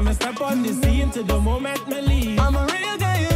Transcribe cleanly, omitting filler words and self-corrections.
me step on the scene to the moment me leave. I'm a real guy,